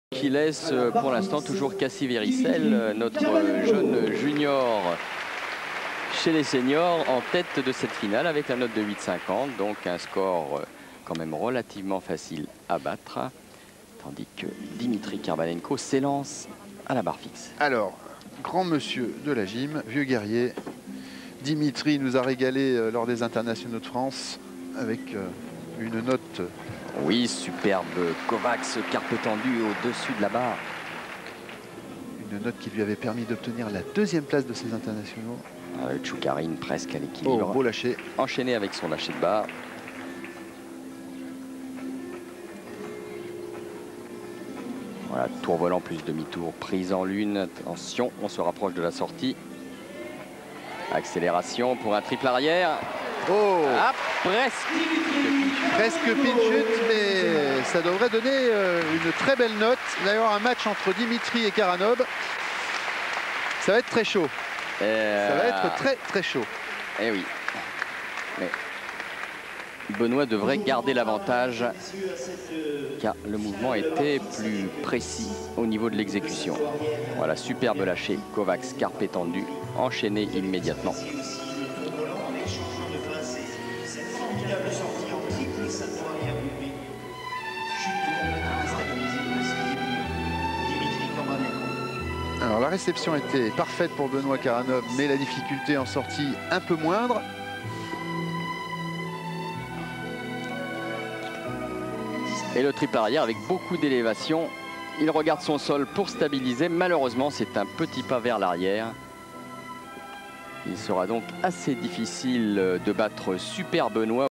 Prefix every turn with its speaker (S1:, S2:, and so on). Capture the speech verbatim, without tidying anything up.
S1: Qui laisse pour l'instant toujours Cassie Véricel, notre jeune junior chez les seniors, en tête de cette finale avec la note de huit cinquante. Donc un score quand même relativement facile à battre. Tandis que Dimitri Karbanenko s'élance à la barre fixe.
S2: Alors, grand monsieur de la gym, vieux guerrier, Dimitri nous a régalé lors des internationaux de France avec une note.
S1: Oui, superbe Kovacs, carpe tendu au-dessus de la barre.
S2: Une note qui lui avait permis d'obtenir la deuxième place de ces internationaux.
S1: Euh, Tchoukarine presque à l'équilibre.
S2: Oh, beau lâcher.
S1: Enchaîné avec son lâcher de barre. Voilà, tour volant plus demi-tour, prise en lune. Attention, on se rapproche de la sortie. Accélération pour un triple arrière.
S2: Oh,
S1: ah, presque.
S2: Presque pinchut, mais ça devrait donner euh, une très belle note. Il va y avoir un match entre Dimitri et Karanov. Ça va être très chaud. Euh... Ça va être très très chaud.
S1: Eh oui. Mais Benoît devrait garder l'avantage car le mouvement était plus précis au niveau de l'exécution. Voilà, superbe lâché. Kovacs, carpe tendu, enchaîné immédiatement.
S2: Alors la réception était parfaite pour Benoît Karanov, mais la difficulté en sortie un peu moindre.
S1: Et le triple arrière avec beaucoup d'élévation. Il regarde son sol pour stabiliser. Malheureusement, c'est un petit pas vers l'arrière. Il sera donc assez difficile de battre Super Benoît.